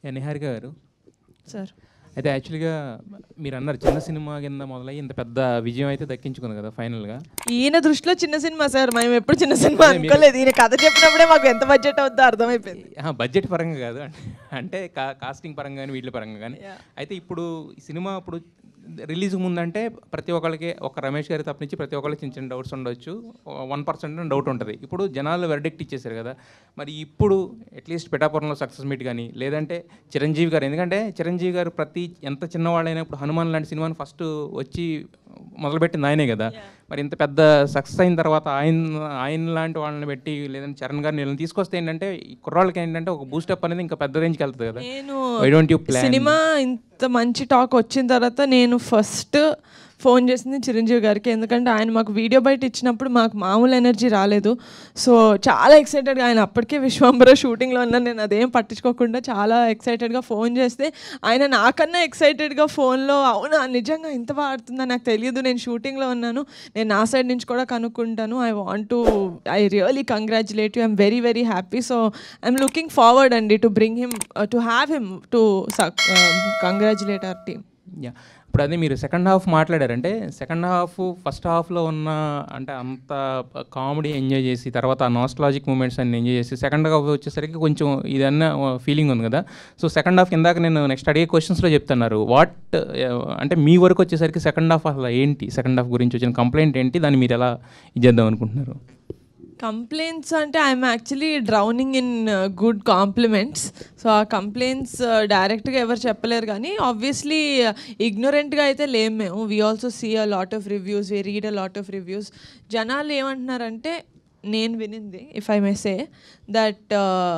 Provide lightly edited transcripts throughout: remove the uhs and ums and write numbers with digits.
నిహారిక గారు సార్, అయితే యాక్చువల్గా మీరు అన్నారు చిన్న సినిమా కింద మొదలయ్యి ఇంత పెద్ద విజయం అయితే దక్కించుకుంది కదా ఫైనల్గా. ఈయన దృష్టిలో చిన్న సినిమా సార్, మేము ఎప్పుడు చిన్న సినిమా అనుకోలేదు. ఈయన కథ చెప్పినప్పుడే మాకు ఎంత బడ్జెట్ అవుతుందో అర్థమైపోయింది. బడ్జెట్ పరంగా కాదు, అంటే కాస్టింగ్ పరంగా కానీ వీటి పరంగా కానీ. అయితే ఇప్పుడు ఈ సినిమా ఇప్పుడు రిలీజ్ ముందంటే ప్రతి ఒక్కరికి ఒక రమేష్ గారి తప్పనించి ప్రతి ఒక్కరికి చిన్న చిన్న డౌట్స్ ఉండొచ్చు, 1% డౌట్ ఉంటుంది. ఇప్పుడు జనాలు వెర్డిక్ట్ ఇచ్చేసారు కదా, మరి ఇప్పుడు అట్లీస్ట్ పిఠాపురంలో సక్సెస్ మీట్ కానీ లేదంటే చిరంజీవి గారు, ఎందుకంటే చిరంజీవి గారు ప్రతి ఎంత చిన్నవాళ్ళైనా ఇప్పుడు హనుమాన్ లాంటి సినిమాని ఫస్ట్ వచ్చి మొదలుపెట్టింది ఆయనే కదా. మరి ఇంత పెద్ద సక్సెస్ అయిన తర్వాత ఆయన లాంటి వాళ్ళని పెట్టి లేదంటే చరణ్ గారిని వీళ్ళని తీసుకొస్తే ఏంటంటే ఈ కుర్రాళ్ళకి ఏంటంటే ఒక బూస్టప్ అనేది ఇంకా పెద్ద రేంజ్కి వెళ్తుంది కదా. నేను సినిమా ఇంత మంచి టాక్ వచ్చిన తర్వాత నేను ఫస్ట్ ఫోన్ చేసింది చిరంజీవి గారికి. ఎందుకంటే ఆయన మాకు వీడియో బయట ఇచ్చినప్పుడు మాకు మామూలు ఎనర్జీ రాలేదు. సో చాలా ఎక్సైటెడ్గా, ఆయన అప్పటికే విశ్వంబర షూటింగ్లో ఉన్నాను, నేను అదేం పట్టించుకోకుండా చాలా ఎక్సైటెడ్గా ఫోన్ చేస్తే ఆయన నాకన్నా ఎక్సైటెడ్గా ఫోన్లో అవునా నిజంగా ఇంత బాగా ఆడుతుందా నాకు తెలియదు, నేను షూటింగ్లో ఉన్నాను, నేను నా సైడ్ నుంచి కూడా కనుక్కుంటాను, I really congratulate you, I'm very very happy. So I'm looking forward అండి to bring him, to have him to congratulate our team. ఇప్పుడు అదే మీరు సెకండ్ హాఫ్ మాట్లాడారంటే సెకండ్ హాఫ్ ఫస్ట్ హాఫ్లో ఉన్న అంటే అంత కామెడీ ఎంజాయ్ చేసి తర్వాత ఆ నాస్టాలజిక్ మూమెంట్స్ అన్ని ఎంజాయ్ చేసి సెకండ్ హాఫ్ వచ్చేసరికి కొంచెం ఇదన్న ఫీలింగ్ ఉంది కదా. సో సెకండ్ హాఫ్ ఇందాక నేను నెక్స్ట్ అడిగే క్వశ్చన్స్లో చెప్తున్నారు అంటే మీ వరకు వచ్చేసరికి సెకండ్ హాఫ్ అసలు ఏంటి, సెకండ్ హాఫ్ గురించి వచ్చిన కంప్లైంట్ ఏంటి, దాన్ని మీరు ఎలా ఇచ్చేద్దాం అనుకుంటున్నారు? కంప్లైంట్స్ అంటే I'm actually drowning in good compliments. So ఆ కంప్లైంట్స్ డైరెక్ట్గా ఎవరు చెప్పలేరు, కానీ ఆబ్వియస్లీ ఇగ్నోరెంట్గా అయితే లేం మేము. We also see a lot of reviews, we read a lot of reviews. జనాలు ఏమంటున్నారంటే, నేను వినింది if I may say that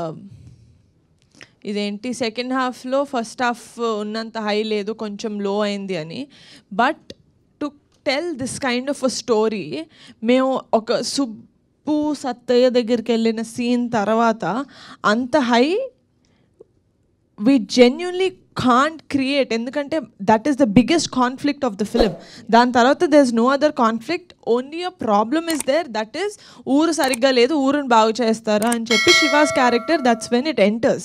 ఇదేంటి సెకండ్ హాఫ్లో ఫస్ట్ హాఫ్ ఉన్నంత హై లేదు, కొంచెం లో అయింది అని. But to tell this kind of a story, మేము ఒక సత్తయ్య దగ్గరికి వెళ్ళిన సీన్ తర్వాత అంత high we genuinely can't create, ఎందుకంటే that is the biggest conflict of the film. దాని తర్వాత there's no other conflict, only a problem is there, that is ఊరు సరిగ్గా లేదు, ఊరుని బాగు చేస్తారా అని చెప్పి Shiva's character, that's when it enters.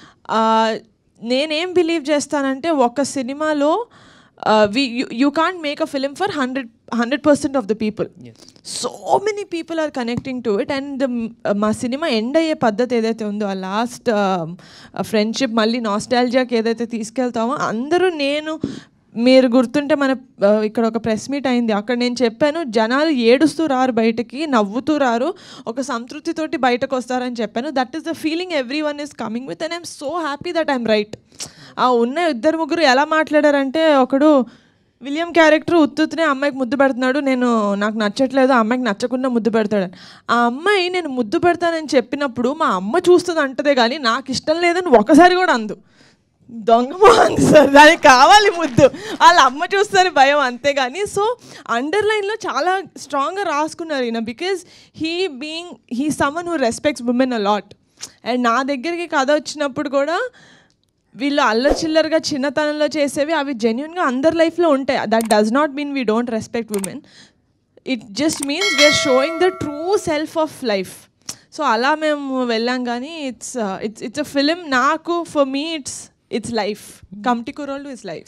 నేనేం బిలీవ్ చేస్తానంటే ఒక సినిమాలో you can't make a film for 100% of the people. Yes. So many people are connecting to it, and మా సినిమా ఎండ్ అయ్యే పద్ధతి ఏదైతే ఉందో ఆ లాస్ట్ ఫ్రెండ్షిప్ మళ్ళీ నాస్టాల్జియాకి ఏదైతే తీసుకెళ్తామో అందరూ, మీరు గుర్తుంటే మన ఇక్కడ ఒక ప్రెస్ మీట్ అయింది, అక్కడ నేను చెప్పాను జనాలు ఏడుస్తూ రారు బయటకి, నవ్వుతూ రారు, ఒక సంతృప్తితోటి బయటకు వస్తారని చెప్పాను. That is the feeling everyone is coming with, and I'm so happy that I'm right. ఆ ఉన్న ఇద్దరు ముగ్గురు ఎలా మాట్లాడారంటే, ఒకడు విలియం క్యారెక్టర్ ఉత్తునే అమ్మాయికి ముద్దు పెడుతున్నాడు, నాకు నచ్చట్లేదు, ఆ అమ్మాయికి నచ్చకుండా ముద్దు పెడతాడని. ఆ అమ్మాయి నేను ముద్దు పెడతానని చెప్పినప్పుడు మా అమ్మ చూస్తుంది అంటదే కానీ నాకు ఇష్టం లేదని ఒకసారి కూడా అందు. దొంగమో అంది సార్, దానికి కావాలి ముద్దు, వాళ్ళ అమ్మ చూస్తుంది భయం, అంతేగాని. సో అండర్లైన్లో చాలా స్ట్రాంగ్గా రాసుకున్నారు ఈయన, because he someone who respects women a lot. And నా దగ్గరికి కథ వచ్చినప్పుడు కూడా వీళ్ళు అల్లరి చిల్లరగా చిన్నతనంలో చేసేవి అవి జెన్యున్గా అందరి లైఫ్లో ఉంటాయి. That does not mean we don't respect women, it just means we are showing the true self of life. So అలా మేము వెళ్ళాం, కానీ ఇట్స్ అ ఫిలిం. నాకు for me it's life. Committee Kurrollu is life.